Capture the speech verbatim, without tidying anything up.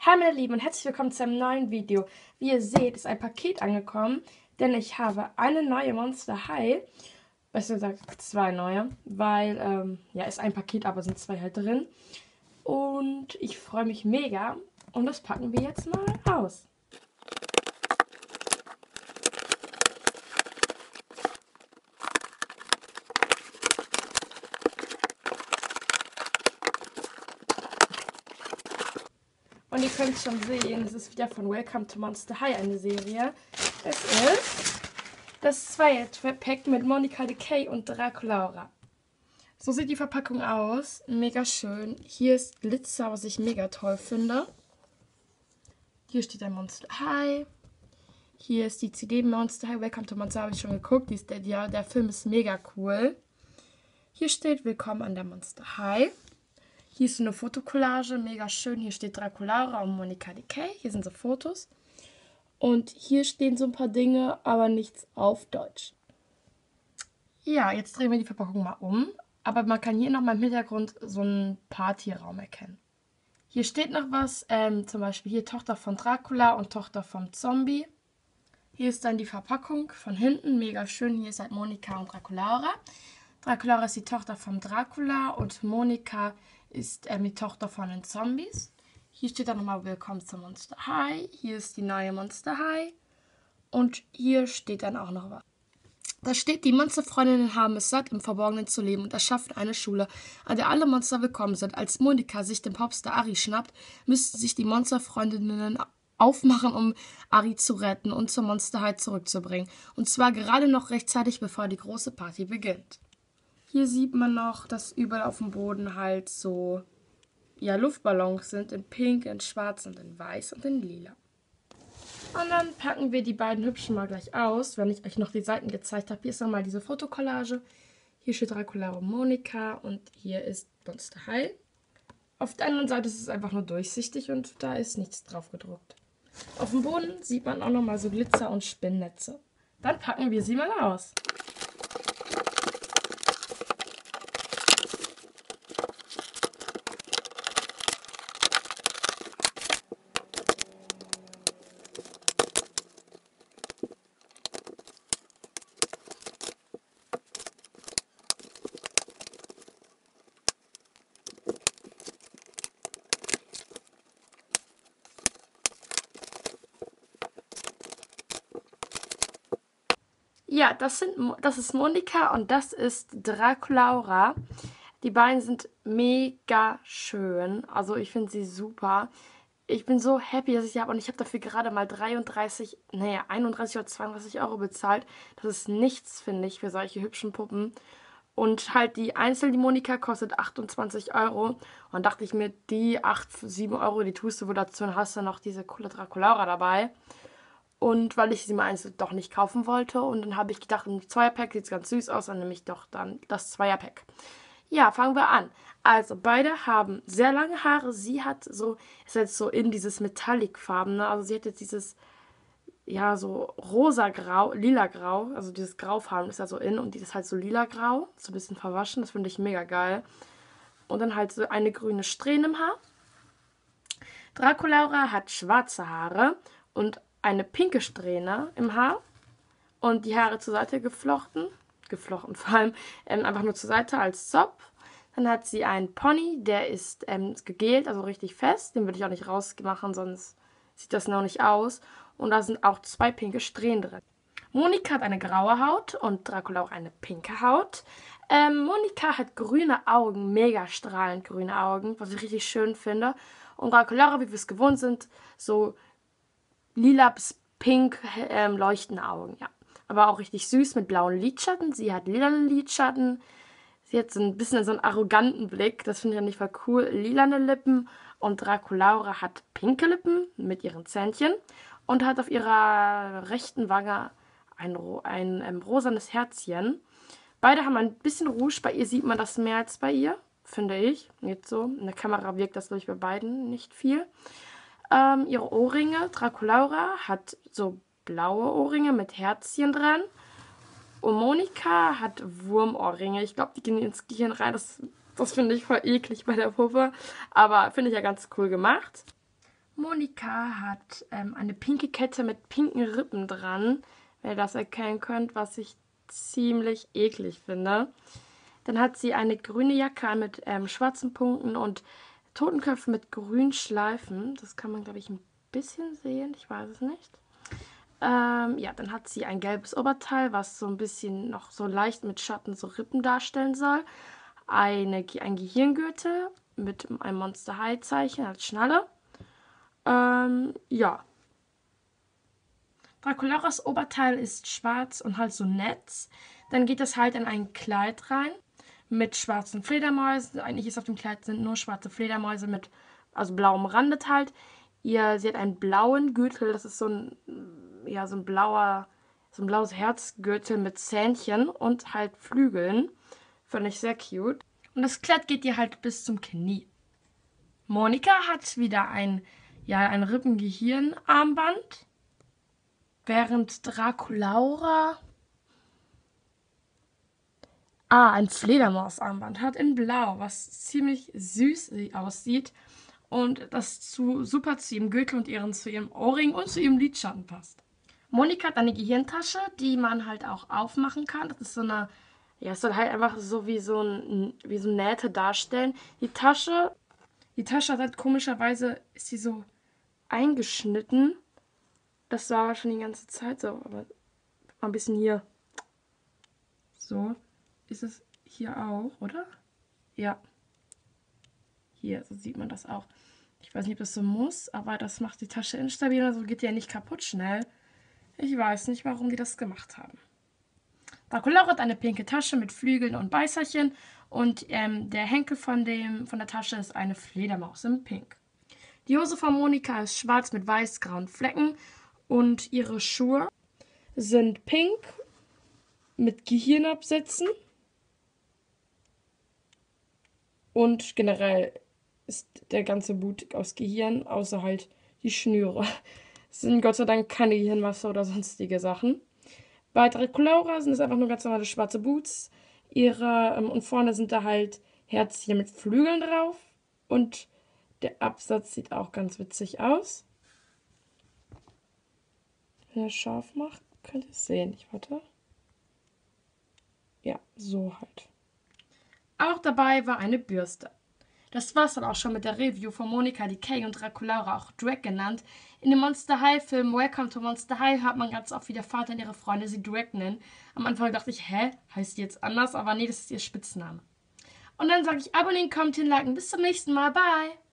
Hi meine Lieben und herzlich willkommen zu einem neuen Video. Wie ihr seht, ist ein Paket angekommen, denn ich habe eine neue Monster High, besser gesagt zwei neue, weil, ähm, ja, ist ein Paket, aber sind zwei halt drin. Und ich freue mich mega und das packen wir jetzt mal aus. Und ihr könnt schon sehen, es ist wieder von Welcome to Monster High eine Serie. Es ist das Zweier-Pack mit Monica Decay und Draculaura. So sieht die Verpackung aus. Mega schön. Hier ist Glitzer, was ich mega toll finde. Hier steht ein Monster High. Hier ist die C D Monster High. Welcome to Monster High, habe ich schon geguckt. Die ist der, der, der Film ist mega cool. Hier steht Willkommen an der Monster High. Hier ist so eine Fotokollage, mega schön. Hier steht Draculaura und Monica Decay. Hier sind so Fotos. Und hier stehen so ein paar Dinge, aber nichts auf Deutsch. Ja, jetzt drehen wir die Verpackung mal um. Aber man kann hier nochmal im Hintergrund so einen Partyraum erkennen. Hier steht noch was, ähm, zum Beispiel hier Tochter von Dracula und Tochter vom Zombie. Hier ist dann die Verpackung von hinten, mega schön. Hier ist halt Monica und Draculaura. Draculaura ist die Tochter von Dracula und Monica ist ähm, die Tochter von den Zombies. Hier steht dann nochmal Willkommen zum Monster High. Hier ist die neue Monster High. Und hier steht dann auch noch was. Da steht, die Monsterfreundinnen haben es satt, im Verborgenen zu leben und erschaffen eine Schule, an der alle Monster willkommen sind. Als Monica sich den Popstar Ari schnappt, müssten sich die Monsterfreundinnen aufmachen, um Ari zu retten und zur Monster High zurückzubringen. Und zwar gerade noch rechtzeitig, bevor die große Party beginnt. Hier sieht man noch, dass überall auf dem Boden halt so ja, Luftballons sind, in Pink, in Schwarz und in Weiß und in Lila. Und dann packen wir die beiden Hübschen mal gleich aus, wenn ich euch noch die Seiten gezeigt habe. Hier ist nochmal diese Fotokollage. Hier steht Draculaura und Monica und hier ist Monster High. Auf der anderen Seite ist es einfach nur durchsichtig und da ist nichts drauf gedruckt. Auf dem Boden sieht man auch nochmal so Glitzer und Spinnnetze. Dann packen wir sie mal aus. Ja, das, sind, das ist Monica und das ist Draculaura. Die beiden sind mega schön. Also ich finde sie super. Ich bin so happy, dass ich sie habe und ich habe dafür gerade mal dreiunddreißig, naja, einunddreißig oder zweiunddreißig Euro bezahlt. Das ist nichts, finde ich, für solche hübschen Puppen. Und halt die einzelne, die Monika, kostet achtundzwanzig Euro. Und dann dachte ich mir, die acht, sieben Euro, die tust du wohl dazu und hast dann noch diese coole Draculaura dabei. Und weil ich sie mal eins doch nicht kaufen wollte. Und dann habe ich gedacht, im Zweierpack sieht es ganz süß aus. Dann nehme ich doch dann das Zweierpack. Ja, fangen wir an. Also, beide haben sehr lange Haare. Sie hat so, ist jetzt so in dieses Metallic-Farben, ne? Also sie hat jetzt dieses, ja, so rosa-grau, lila-grau. Also dieses Graufarben ist ja so in. Und die ist halt so lila-grau. So ein bisschen verwaschen. Das finde ich mega geil. Und dann halt so eine grüne Strähne im Haar. Draculaura hat schwarze Haare und eine pinke Strähne im Haar und die Haare zur Seite geflochten, geflochten vor allem, ähm, einfach nur zur Seite als Zopf. Dann hat sie einen Pony, der ist ähm, gegelt, also richtig fest, den würde ich auch nicht rausmachen, sonst sieht das noch nicht aus. Und da sind auch zwei pinke Strähnen drin. Monika hat eine graue Haut und Dracula auch eine pinke Haut. Ähm, Monika hat grüne Augen, mega strahlend grüne Augen, was ich richtig schön finde. Und Draculaura, wie wir es gewohnt sind, so lila bis pink ähm, leuchtende Augen, ja. Aber auch richtig süß mit blauen Lidschatten. Sie hat lilanen Lidschatten. Sie hat so ein bisschen so einen arroganten Blick. Das finde ich nicht voll cool. Lilane Lippen. Und Draculaura hat pinke Lippen mit ihren Zähnchen. Und hat auf ihrer rechten Wange ein, ein ähm, rosanes Herzchen. Beide haben ein bisschen Rouge. Bei ihr sieht man das mehr als bei ihr, finde ich. Jetzt so. In der Kamera wirkt das, glaube ich, bei beiden nicht viel. Ähm, ihre Ohrringe, Draculaura hat so blaue Ohrringe mit Herzchen dran. Und Monika hat Wurmohrringe. Ich glaube, die gehen ins Gehirn rein. Das, das finde ich voll eklig bei der Puppe. Aber finde ich ja ganz cool gemacht. Monika hat ähm, eine pinke Kette mit pinken Rippen dran, wenn ihr das erkennen könnt, was ich ziemlich eklig finde. Dann hat sie eine grüne Jacke an mit ähm, schwarzen Punkten und Totenköpfen mit grünen Schleifen. Das kann man, glaube ich, ein bisschen sehen. Ich weiß es nicht. Ähm, ja, dann hat sie ein gelbes Oberteil, was so ein bisschen noch so leicht mit Schatten so Rippen darstellen soll. Eine, ein Gehirngürtel mit einem Monster High Zeichen als Schnalle. Ähm, ja. Draculauras Oberteil ist schwarz und halt so Netz. Dann geht das halt in ein Kleid rein mit schwarzen Fledermäusen. Eigentlich ist auf dem Kleid sind nur schwarze Fledermäuse mit also blauem Randet halt. Ihr seht einen blauen Gürtel, das ist so ein ja so ein blauer so ein blaues Herzgürtel mit Zähnchen und halt Flügeln. Fand ich sehr cute. Und das Kleid geht ihr halt bis zum Knie. Monika hat wieder ein ja ein Rippengehirnarmband, während Draculaura Ah, ein Fledermausarmband hat in Blau, was ziemlich süß aussieht und das zu, super zu ihrem Gürtel und ihren, zu ihrem Ohrring und zu ihrem Lidschatten passt. Monika hat eine Gehirntasche, die man halt auch aufmachen kann. Das ist so eine, ja, es soll halt einfach so wie so, ein, wie so Nähte darstellen. Die Tasche, die Tasche hat halt komischerweise, ist sie so eingeschnitten. Das war schon die ganze Zeit so, aber mal ein bisschen hier. So. Ist es hier auch, oder? Ja. Hier, so sieht man das auch. Ich weiß nicht, ob das so muss, aber das macht die Tasche instabil, also geht die ja nicht kaputt schnell. Ich weiß nicht, warum die das gemacht haben. Draculaura hat eine pinke Tasche mit Flügeln und Beißerchen und ähm, der Henkel von, dem, von der Tasche ist eine Fledermaus in Pink. Die Hose von Monika ist schwarz mit weiß-grauen Flecken und ihre Schuhe sind pink mit Gehirnabsätzen. Und generell ist der ganze Boot aus Gehirn, außer halt die Schnüre. Es sind Gott sei Dank keine Gehirnmasse oder sonstige Sachen. Bei Draculaura sind es einfach nur ganz normale schwarze Boots. Ihre, ähm, und vorne sind da halt Herzchen mit Flügeln drauf. Und der Absatz sieht auch ganz witzig aus. Wenn er scharf macht, könnt ihr es sehen. Ich warte. Ja, so halt. Auch dabei war eine Bürste. Das war's dann auch schon mit der Review von Monika Decay und Draculaura, auch Drag genannt. In dem Monster High Film Welcome to Monster High hört man ganz oft, wie der Vater und ihre Freunde sie Drag nennen. Am Anfang dachte ich, hä, heißt die jetzt anders? Aber nee, das ist ihr Spitzname. Und dann sage ich abonnieren, kommentieren, liken. Bis zum nächsten Mal. Bye!